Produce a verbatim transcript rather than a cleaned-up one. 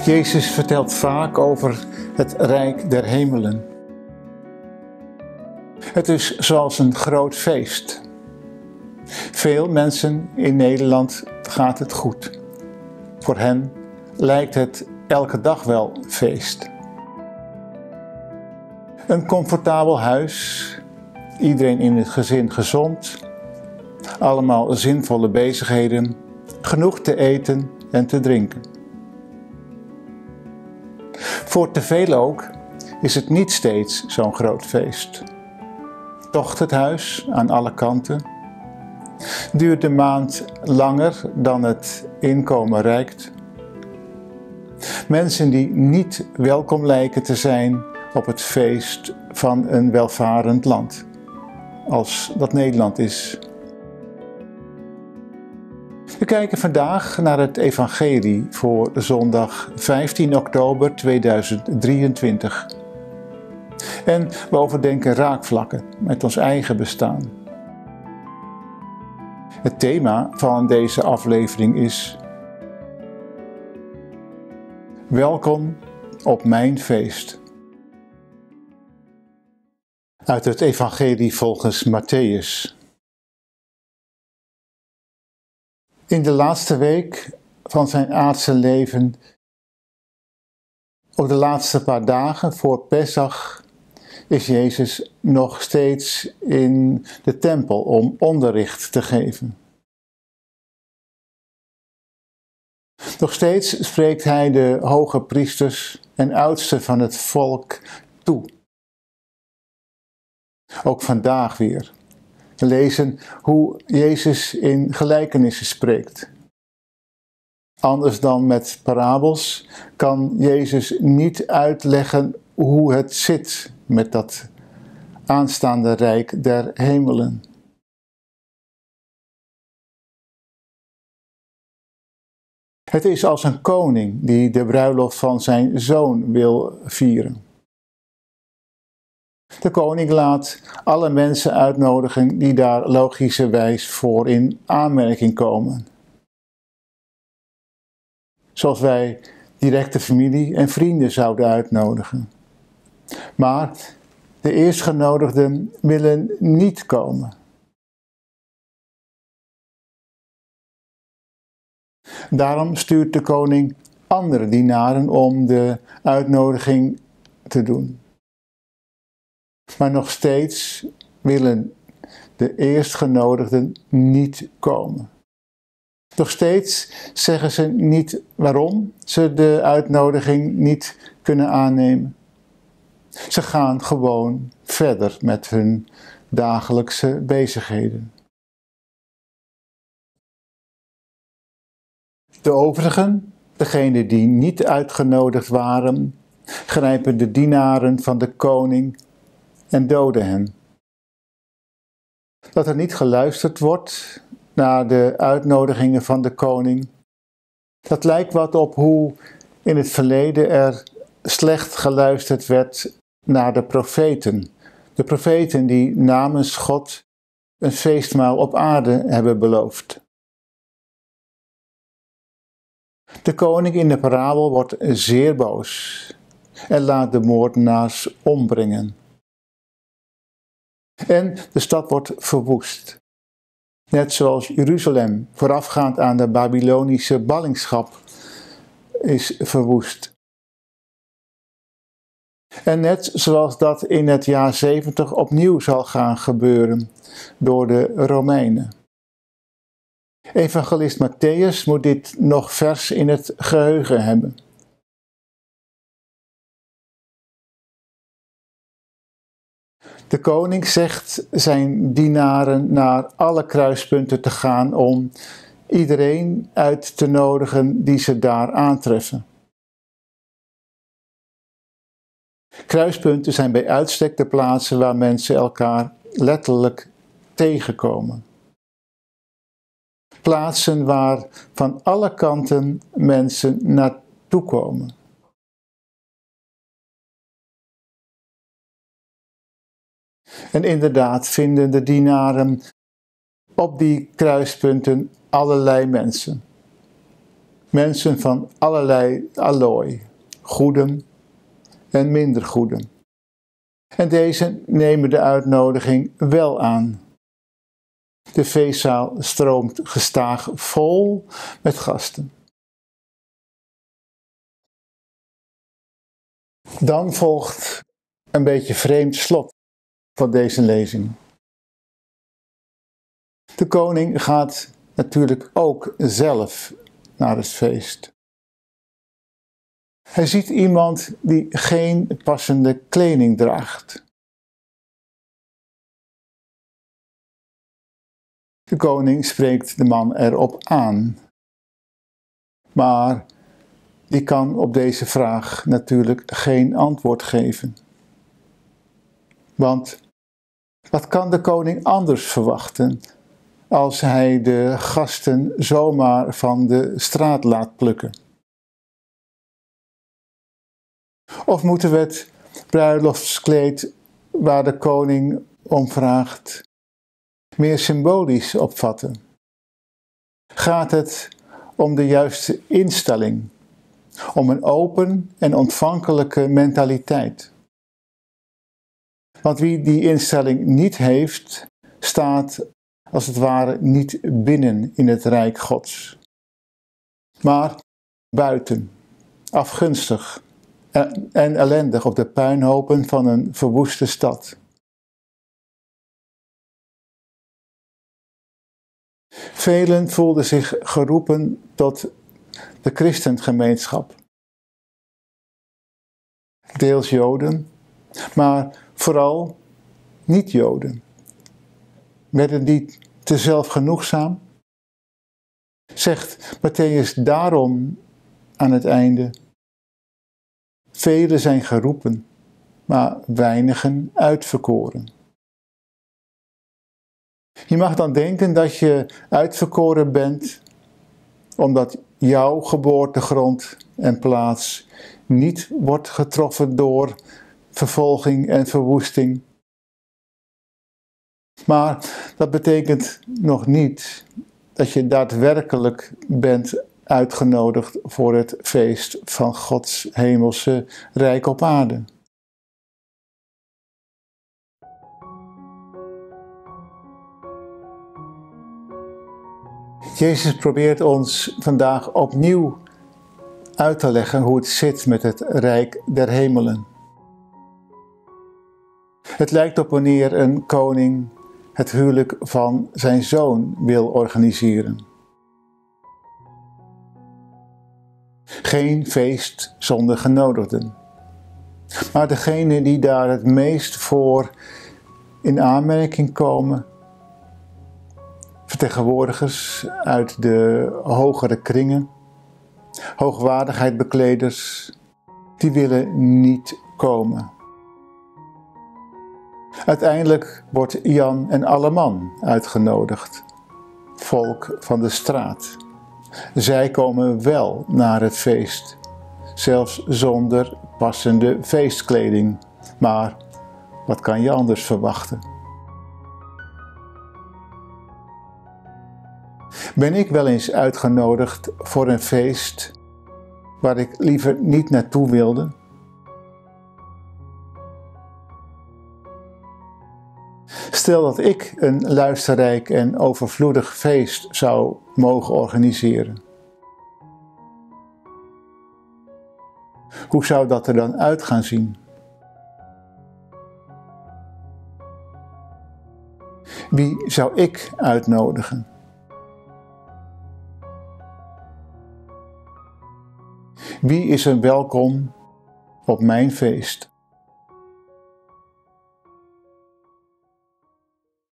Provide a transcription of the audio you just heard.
Jezus vertelt vaak over het Rijk der Hemelen. Het is zoals een groot feest. Veel mensen in Nederland gaat het goed. Voor hen lijkt het elke dag wel feest. Een comfortabel huis, iedereen in het gezin gezond, allemaal zinvolle bezigheden, genoeg te eten en te drinken. Voor te veel ook is het niet steeds zo'n groot feest. Tocht het huis aan alle kanten, duurt de maand langer dan het inkomen reikt. Mensen die niet welkom lijken te zijn op het feest van een welvarend land, als dat Nederland is. We kijken vandaag naar het evangelie voor zondag vijftien oktober tweeduizend drieëntwintig. En we overdenken raakvlakken met ons eigen bestaan. Het thema van deze aflevering is: Welkom op mijn feest. Uit het evangelie volgens Mattheüs. In de laatste week van zijn aardse leven, op de laatste paar dagen voor Pesach, is Jezus nog steeds in de tempel om onderricht te geven. Nog steeds spreekt hij de hoge priesters en oudsten van het volk toe. Ook vandaag weer. We lezen hoe Jezus in gelijkenissen spreekt. Anders dan met parabels kan Jezus niet uitleggen hoe het zit met dat aanstaande Rijk der Hemelen. Het is als een koning die de bruiloft van zijn zoon wil vieren. De koning laat alle mensen uitnodigen die daar logischerwijs voor in aanmerking komen. Zoals wij directe familie en vrienden zouden uitnodigen. Maar de eerstgenodigden willen niet komen. Daarom stuurt de koning andere dienaren om de uitnodiging te doen. Maar nog steeds willen de eerstgenodigden niet komen. Nog steeds zeggen ze niet waarom ze de uitnodiging niet kunnen aannemen. Ze gaan gewoon verder met hun dagelijkse bezigheden. De overigen, degenen die niet uitgenodigd waren, grijpen de dienaren van de koning en doden hen. Dat er niet geluisterd wordt naar de uitnodigingen van de koning, dat lijkt wat op hoe in het verleden er slecht geluisterd werd naar de profeten. De profeten die namens God een feestmaal op aarde hebben beloofd. De koning in de parabel wordt zeer boos en laat de moordenaars ombrengen. En de stad wordt verwoest. Net zoals Jeruzalem voorafgaand aan de Babylonische ballingschap is verwoest. En net zoals dat in het jaar zeventig opnieuw zal gaan gebeuren door de Romeinen. Evangelist Mattheüs moet dit nog vers in het geheugen hebben. De koning zegt zijn dienaren naar alle kruispunten te gaan om iedereen uit te nodigen die ze daar aantreffen. Kruispunten zijn bij uitstek de plaatsen waar mensen elkaar letterlijk tegenkomen. Plaatsen waar van alle kanten mensen naartoe komen. En inderdaad vinden de dienaren op die kruispunten allerlei mensen. Mensen van allerlei allooi, goeden en minder goeden. En deze nemen de uitnodiging wel aan. De feestzaal stroomt gestaag vol met gasten. Dan volgt een beetje vreemd slot van deze lezing. De koning gaat natuurlijk ook zelf naar het feest. Hij ziet iemand die geen passende kleding draagt. De koning spreekt de man erop aan. Maar die kan op deze vraag natuurlijk geen antwoord geven. Want wat kan de koning anders verwachten als hij de gasten zomaar van de straat laat plukken? Of moeten we het bruiloftskleed waar de koning om vraagt meer symbolisch opvatten? Gaat het om de juiste instelling, om een open en ontvankelijke mentaliteit? Want wie die instelling niet heeft, staat als het ware niet binnen in het rijk Gods, maar buiten, afgunstig en ellendig op de puinhopen van een verwoeste stad. Velen voelden zich geroepen tot de christengemeenschap. Deels Joden, maar vooral niet-Joden. Werden die te zelfgenoegzaam? Zegt Mattheüs daarom aan het einde: velen zijn geroepen, maar weinigen uitverkoren. Je mag dan denken dat je uitverkoren bent, omdat jouw geboortegrond en plaats niet wordt getroffen door vervolging en verwoesting. Maar dat betekent nog niet dat je daadwerkelijk bent uitgenodigd voor het feest van Gods hemelse rijk op aarde. Jezus probeert ons vandaag opnieuw uit te leggen hoe het zit met het rijk der hemelen. Het lijkt op wanneer een koning het huwelijk van zijn zoon wil organiseren. Geen feest zonder genodigden. Maar degenen die daar het meest voor in aanmerking komen, vertegenwoordigers uit de hogere kringen, hoogwaardigheidbekleders, die willen niet komen. Uiteindelijk wordt Jan en Alleman uitgenodigd, volk van de straat. Zij komen wel naar het feest, zelfs zonder passende feestkleding. Maar wat kan je anders verwachten? Ben ik wel eens uitgenodigd voor een feest waar ik liever niet naartoe wilde? Stel dat ik een luisterrijk en overvloedig feest zou mogen organiseren. Hoe zou dat er dan uit gaan zien? Wie zou ik uitnodigen? Wie is er welkom op mijn feest?